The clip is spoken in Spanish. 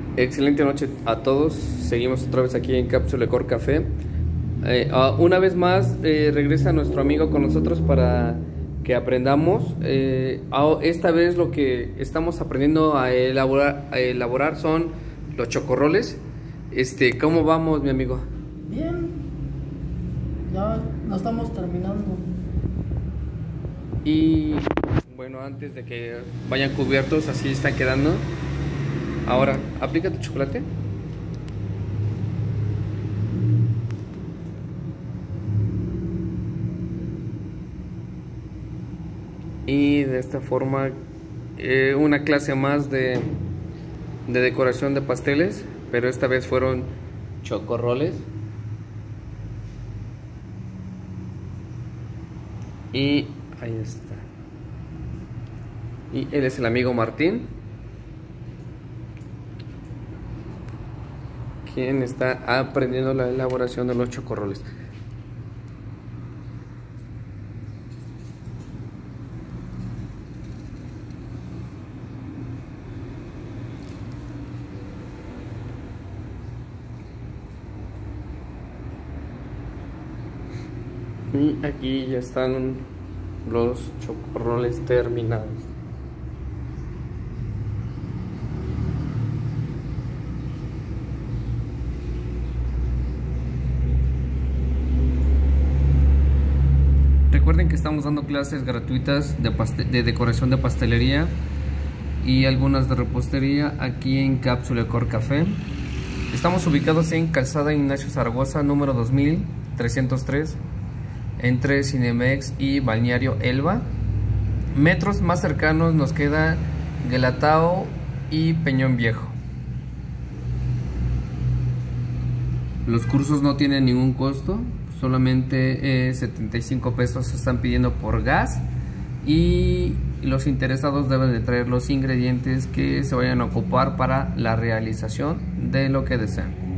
Excelente noche a todos. Seguimos otra vez aquí en Cápsula Ecor Café. Una vez más regresa nuestro amigo con nosotros para que aprendamos. Esta vez lo que estamos aprendiendo a elaborar son los chocorroles. ¿Cómo vamos, mi amigo? Bien, ya lo estamos terminando. Y bueno, antes de que vayan cubiertos, así están quedando. Ahora, aplica tu chocolate. Y de esta forma, una clase más de decoración de pasteles, pero esta vez fueron chocorroles. Y ahí está. Y él es el amigo Martín, quien está aprendiendo la elaboración de los chocorroles. Y aquí ya están los chocorroles terminados. Recuerden que estamos dando clases gratuitas de decoración de pastelería y algunas de repostería aquí en Cápsula Ecor Café. Estamos ubicados en Calzada Ignacio Zaragoza, número 2303, entre Cinemex y Balneario Elba. Metros más cercanos nos queda Guelatao y Peñón Viejo. Los cursos no tienen ningún costo, solamente 75 pesos se están pidiendo por gas, y los interesados deben de traer los ingredientes que se vayan a ocupar para la realización de lo que desean.